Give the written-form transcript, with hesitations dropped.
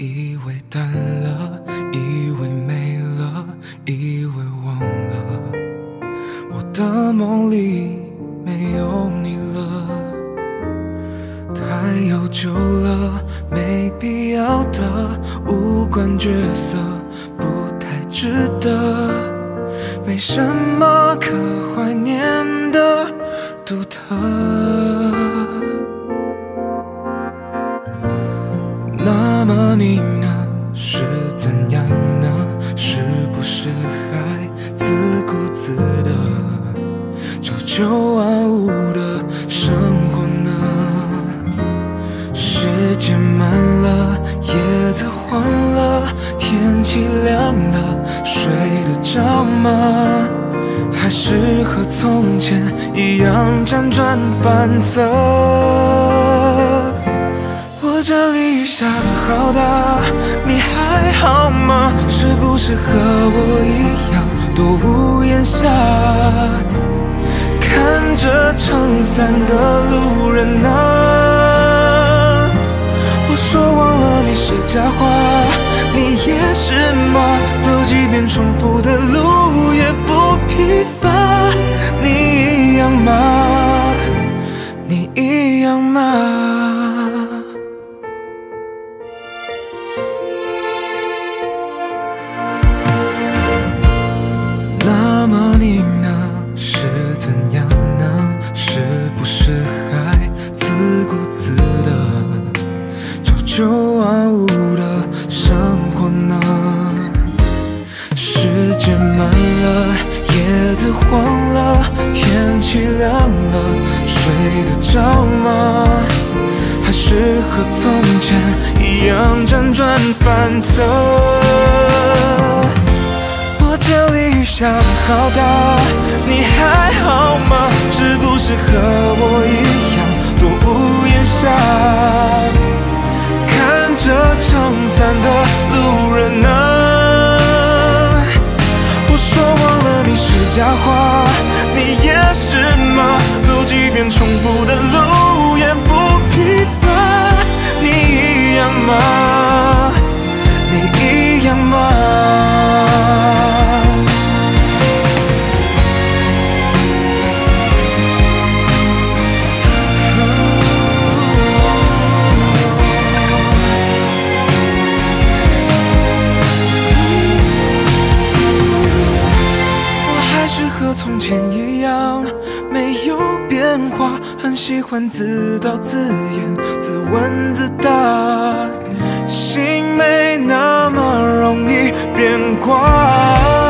以为淡了，以为没了，以为忘了，我的梦里没有你了。太悠久了，没必要的无关角色，不太值得，没什么可怀念的独特。那么你呢？是怎样呢？是不是还自顾自的朝九晚五的生活呢？时间慢了，叶子黄了，天气凉了，睡得着吗？还是和从前一样辗转反侧？我这里雨下得好大，你还好吗？是不是和我一样躲屋檐下，看着撑伞的路人啊？我说忘了你是假话，你也是吗？走几遍重复的路也不疲乏，你一样吗？你一样吗？那么你呢？是怎样呢？是不是还自顾自的朝九晚五的生活呢？时间慢了，叶子黄了，天气凉了，睡得着吗？还是和从前一样辗转反侧？我这里雨下得好大，你还好吗？是不是和我一样躲屋檐下，看着撑伞的路人啊？我说忘了你是假话，你也是吗？走几遍重复的路也不疲乏，你一样吗？你一样吗？和从前一样没有变化，很喜欢自导自演，自问自答，心没那么容易变卦。